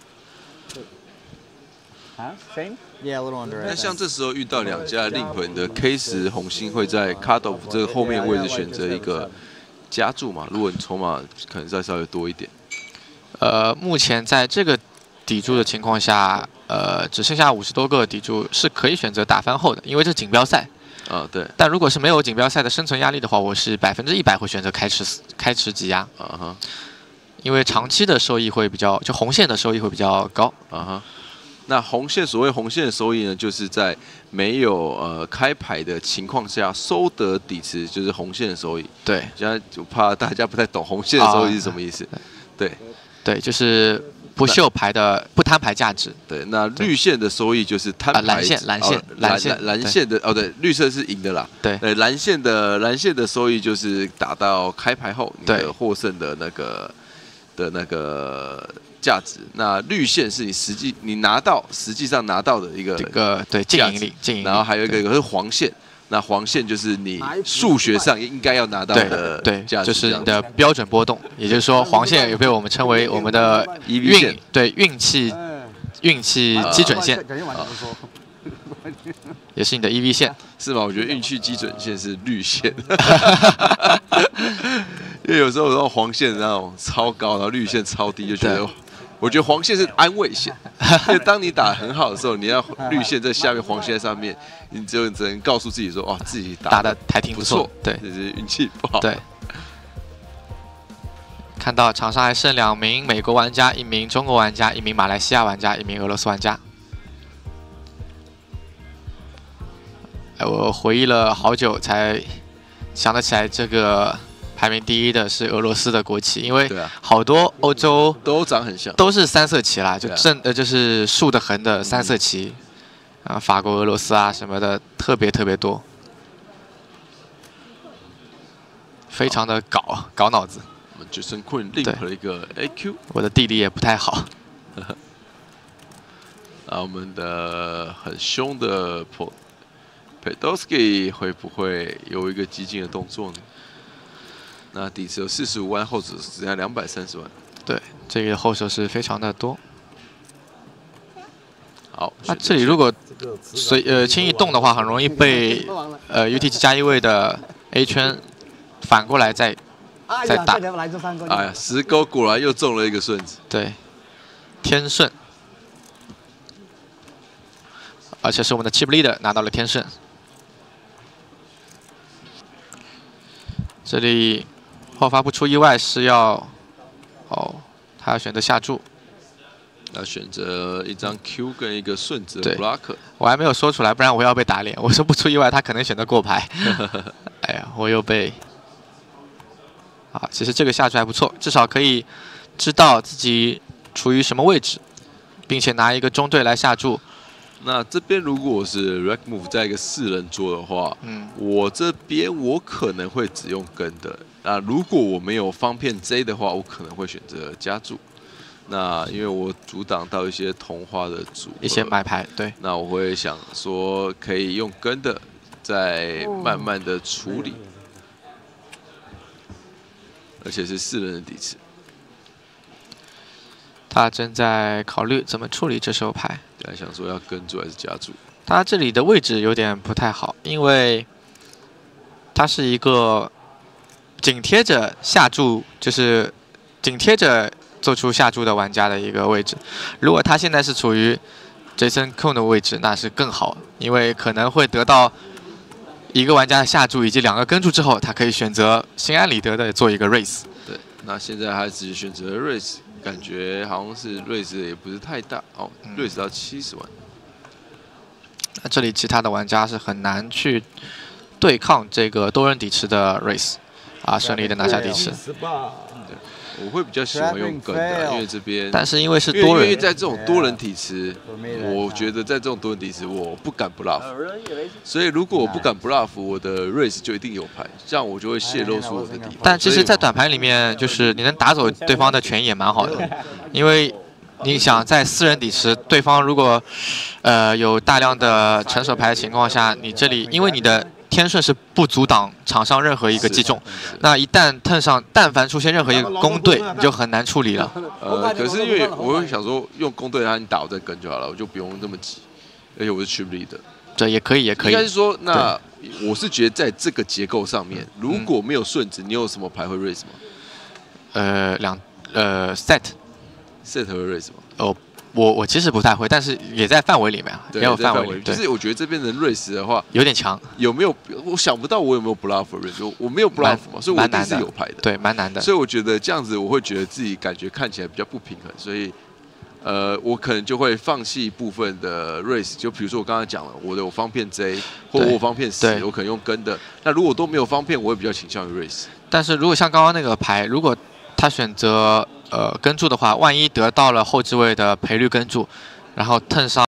Huh? Same? Yeah, a little under. 那像这时候遇到2家令的 K10红心会在 Cutoff 这个后面位置选择一个加注嘛？如果你筹码可能再稍微多一点。 目前在这个底注的情况下，只剩下50多个底注是可以选择打翻后的，因为这是锦标赛。 对。 但如果是没有锦标赛的生存压力的话，我是100%会选择开池挤压。 因为长期的收益会比较，就红线的收益会比较高啊哈。那红线所谓红线的收益呢，就是在没有开牌的情况下收得底池，就是红线的收益。 对， 现在就怕大家不太懂红线的收益是什么意思。对， 对，就是不秀牌的不摊牌价值。 对，那绿线的收益就是摊牌。 蓝线的哦，对，绿色是赢的啦。 对， 蓝线的收益就是打到开牌后你的获胜的那个价值。那绿线是你实际上拿到的一个对净盈利， 然后还有一个是黄线。那黄线就是你数学上应该要拿到的价值， 就是你的标准波动。也就是说，黄线也被我们称为我们的运气基准线，也是你的 EV 线， 是吗？我觉得运气基准线是绿线，因为有时候那种黄线那种超高，然后绿线超低，就觉得。我觉得黄线是安慰线，因为当你打得很好的时候，你要绿线在下面，黄线在上面，你只能告诉自己说，哦，自己打得还挺不错，对， 只是运气不好。 对。看到场上还剩2名美国玩家，1名中国玩家，1名马来西亚玩家，1名俄罗斯玩家。我回忆了好久才想得起来这个。排名第1的是俄罗斯的国旗，因为好多欧洲都长很像， 都是3色旗啦，就就是竖的横的3色旗，啊，法国、俄罗斯啊什么的特别多，非常的搞脑子。 我们Jason Quinn link了一个 AQ， 我的地理也不太好。 我们的很凶的 Podolsky 会不会有一个激进的动作呢？那底池有45万，后手只剩下230万。 对，这个后手是非常的多。 好， 那这里如果轻易动的话，很容易被UTG 加1位的 A 圈反过来再打。 哎呀，石沟果然又中了一个顺子。 对，天顺，而且是我们的 Chip Leader 拿到了天顺。这里。爆发不出意外是要，他要选择下注， 要选择一张 Q 跟一个顺子的 block。 我还没有说出来，不然我要被打脸。我说不出意外，他可能选择过牌。哎呀，我又被。好，其实这个下注还不错，至少可以知道自己处于什么位置，并且拿一个中队来下注。 那这边如果是 Rack Move 在一个4人桌的话，我这边我可能会只用跟的。那如果我没有方片 J 的话，我可能会选择加注。那因为我阻挡到一些同花的一些买牌，对。 那我会想说可以用跟的，再慢慢的处理，而且是4人的底池。 他正在考虑怎么处理这手牌。 对，想说要跟注还是加注。 他这里的位置有点不太好，因为他是一个。紧贴着下注，就是紧贴着做出下注的玩家的一个位置。如果他现在是处于 Jason Quinn 的位置，那是更好，因为可能会得到1个玩家的下注以及2个跟注之后，他可以选择心安理得的做一个 raise。 对，那现在还只选择 raise， 感觉好像是 raise 也不是太大，raise 到70万。 那这里其他的玩家是很难去对抗这个多人底池的 raise。顺利的拿下底池。 我会比较喜欢用跟的，因为这边， 但是因为是多人， 因为在这种多人底池，我觉得在这种多人底池，我不敢 bluff， 所以如果我不敢 bluff， 我的 raise 就一定有牌，这样我就会泄露出我的底牌。 但其实，在短盘里面，就是你能打走对方的权益也蛮好的，因为你想在4人底池，对方如果有大量的成手牌的情况下，你这里因为你的天顺是不阻挡场上任何一个击中，那一旦turn上，但凡出现任何一个攻队，你就很难处理了。 可是因为我会想说，用攻队你打我再跟就好了，我就不用那么急，而且我是 chip leader。 对，也可以，也可以。 应该是说，那我是觉得在这个结构上面，如果没有顺子，你有什么牌会 raise 吗？ set 会 raise 吗？ 我其实不太会，但是也在范围里面，也有范围里。 就是我觉得这边的瑞士的话有点强， 有没有？我想不到我有没有 bluff range， 我没有 bluff 嘛，所以我一定是有牌的。 对，蛮难的。 所以我觉得这样子，我会觉得自己感觉看起来比较不平衡，所以我可能就会放弃部分的 race， 就比如说我刚才讲了，我有方片 J 或我方片10，我可能用跟的。那如果都没有方片，我会比较倾向于 race。 但是如果像刚刚那个牌，如果他选择跟注的话，万一得到了后置位的赔率跟注，然后turn上